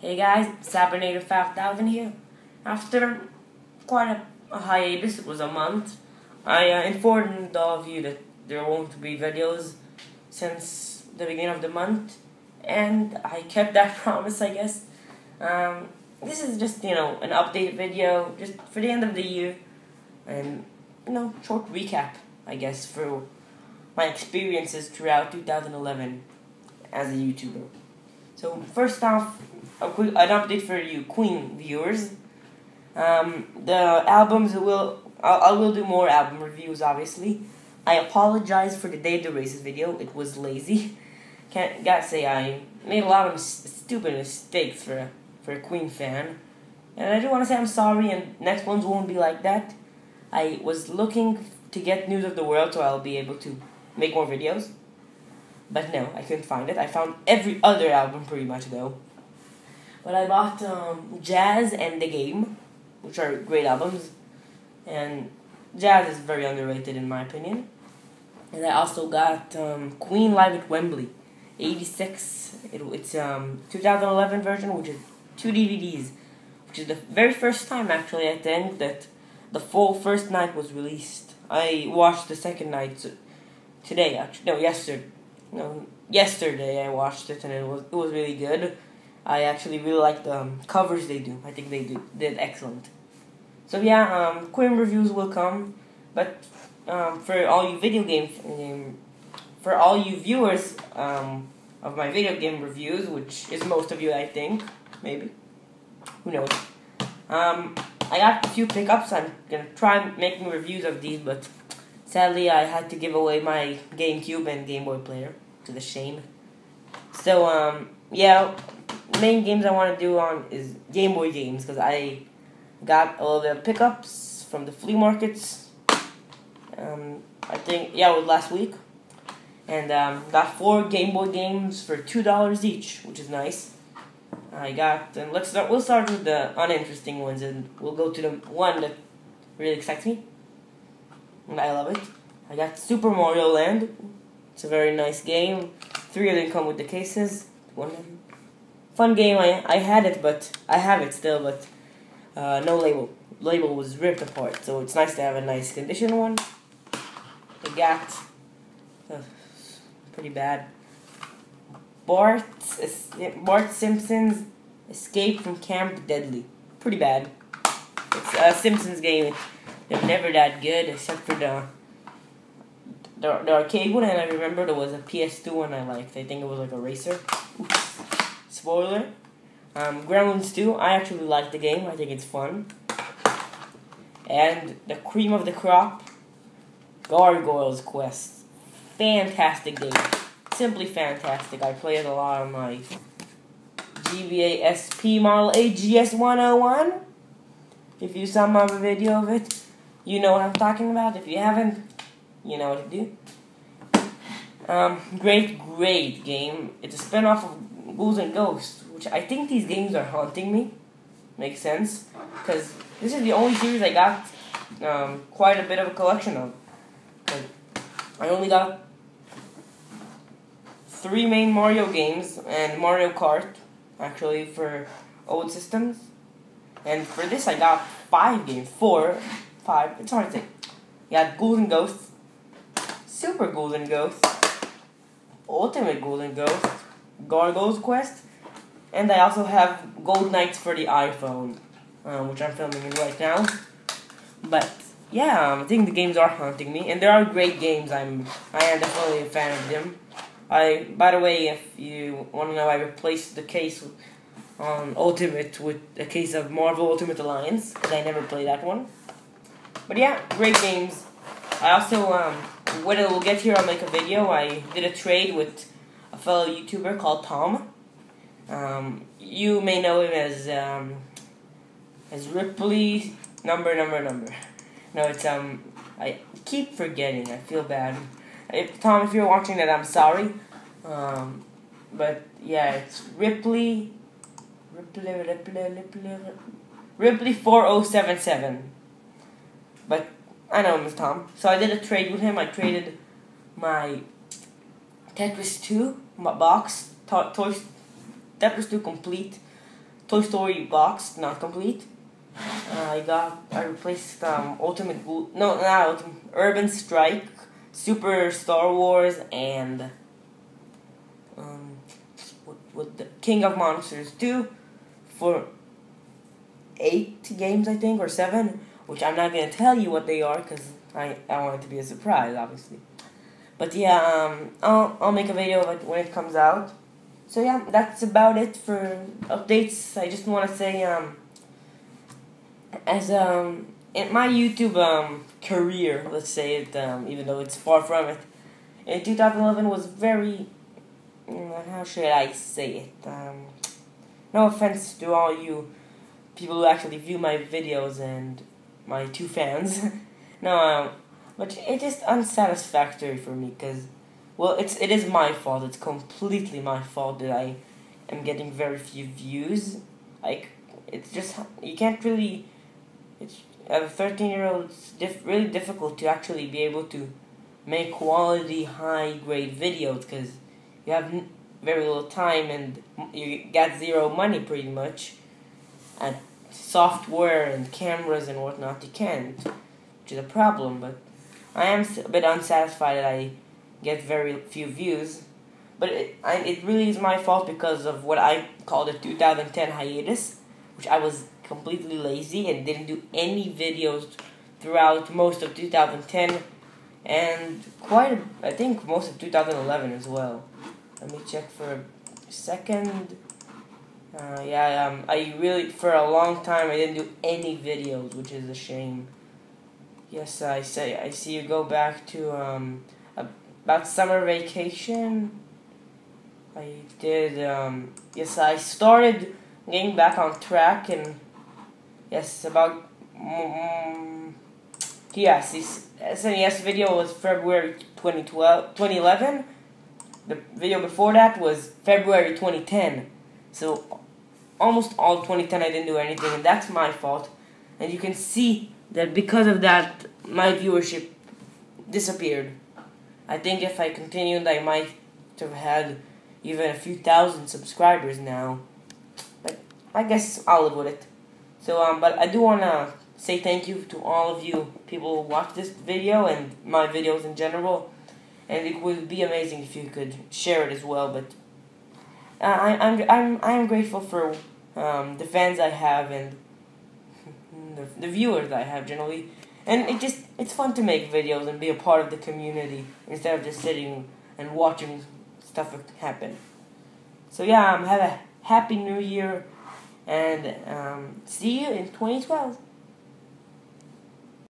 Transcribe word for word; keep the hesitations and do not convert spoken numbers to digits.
Hey guys, Sabinator five thousand here. After quite a, a hiatus, it was a month, I uh, informed all of you that there won't be videos since the beginning of the month, and I kept that promise, I guess. Um, this is just, you know, an update video, just for the end of the year, and, you know, short recap, I guess, for my experiences throughout two thousand eleven as a YouTuber. So, first off, a quick, an update for you Queen viewers. Um, the albums will, I, I will do more album reviews, obviously. I apologize for the Day of the Races video. It was lazy. Can't, gotta say, I made a lot of mis stupid mistakes for a, for a Queen fan. And I do want to say I'm sorry, and next ones won't be like that. I was looking to get News of the World so I'll be able to make more videos. But no, I couldn't find it. I found every other album pretty much, though. But I bought um, Jazz and The Game, which are great albums. And Jazz is very underrated in my opinion. And I also got um, Queen Live at Wembley, eighty-six. It, it's um two thousand eleven version, which is two D V Ds. Which is the very first time, actually, I think, that the full first night was released. I watched the second night today, actually. No, yesterday. No, yesterday I watched it, and it was it was really good. I actually really like the um, covers they do. I think they do, did excellent. So yeah, um, Queen reviews will come, but um, for all you video game, um, for all you viewers um, of my video game reviews, which is most of you, I think, maybe, who knows. Um, I got a few pickups. I'm gonna try making reviews of these, but sadly I had to give away my GameCube and Game Boy player, to the shame. So um, yeah. Main games I want to do on is Game Boy games, because I got a little bit of pickups from the flea markets. Um, I think, yeah, it was last week. And um, got four Game Boy games for two dollars each, which is nice. I got, and let's start, we'll start with the uninteresting ones, and we'll go to the one that really excites me. And I love it. I got Super Mario Land. It's a very nice game. Three of them come with the cases. One of them. Fun game. I I had it, but I have it still, but uh, no label. Label was ripped apart, so it's nice to have a nice condition one. We got uh, pretty bad. Bart Bart Simpson's Escape from Camp Deadly. Pretty bad. It's a Simpsons game. They're never that good, except for the the, the arcade one, and I remember there was a P S two one I liked. I think it was like a racer. Oops. Spoiler. Um, Gremlins two, I actually like the game. I think it's fun. And the cream of the crop, Gargoyles Quest. Fantastic game. Simply fantastic. I play it a lot on my G V A S P Model A G S one oh one. If you saw my video of it, you know what I'm talking about. If you haven't, you know what to do. Um, great, great game. It's a spin-off of Ghouls and Ghosts, which I think these games are haunting me. Makes sense, because this is the only series I got um, quite a bit of a collection of. Like, I only got three main Mario games and Mario Kart, actually, for old systems. And for this I got five games, four, five, it's hard to say. You got Ghouls and Ghosts, Super Ghouls and Ghosts, Ultimate Ghouls and Ghosts, Gargoyles Quest, and I also have Gold Knights for the iPhone, um, which I'm filming in right now. But yeah, um, I think the games are haunting me, and there are great games. I'm I am definitely a fan of them. I, by the way, if you want to know, I replaced the case on Ultimate with a case of Marvel Ultimate Alliance, because I never played that one. But yeah, great games. I also um, when it will get here, I'll make a video. I did a trade with a fellow YouTuber called Tom. Um, you may know him as um, as Ripley number number number. No, it's um I keep forgetting. I feel bad. If, Tom, if you're watching that, I'm sorry. Um, but yeah, it's Ripley Ripley Ripley Ripley Ripley four oh seven seven. But I know him as Tom. So I did a trade with him. I traded my Tetris two my box, to Toy Tetris two Complete, Toy Story box, not complete. Uh, I got, I replaced um, Ultimate, no, not Ultimate, Urban Strike, Super Star Wars, and um, what, what the King of Monsters two for eight games, I think, or seven, which I'm not going to tell you what they are because I, I want it to be a surprise, obviously. But yeah, um, I'll, I'll make a video of it when it comes out. So yeah, that's about it for updates. I just want to say, um, as um, in my YouTube um, career, let's say it, um, even though it's far from it, in two thousand eleven was very, how should I say it, um, no offense to all you people who actually view my videos and my two fans, no, um, but it's just unsatisfactory for me, because, well, it's, it is my fault, it's completely my fault that I am getting very few views. Like, it's just, you can't really, it's, as a thirteen year old, it's diff really difficult to actually be able to make quality, high-grade videos, because you have n very little time and you got zero money, pretty much, and software and cameras and whatnot, you can't, which is a problem. But I am a bit unsatisfied that I get very few views, but it, I, it really is my fault because of what I called a two thousand ten hiatus, which I was completely lazy and didn't do any videos throughout most of two thousand ten and quite a, I think most of two thousand eleven as well. Let me check for a second. Uh, yeah, um, I really, for a long time, I didn't do any videos, which is a shame. Yes, I say, I see you go back to, um, about summer vacation. I did, um, yes, I started getting back on track, and, yes, about, um, yes, this S N E S video was February twenty twelve, twenty eleven. The video before that was February twenty ten. So, almost all twenty ten I didn't do anything, and that's my fault. And you can see that because of that, my viewership disappeared. I think if I continued, I might have had even a few thousand subscribers now. But I guess I'll live with it. So, um, but I do want to say thank you to all of you people who watch this video and my videos in general. And it would be amazing if you could share it as well. But uh, I, I'm I'm I'm grateful for um, the fans I have and the, the viewers I have generally. And it just it's fun to make videos and be a part of the community instead of just sitting and watching stuff happen. So yeah, um, have a happy New Year, and um, see you in twenty twelve.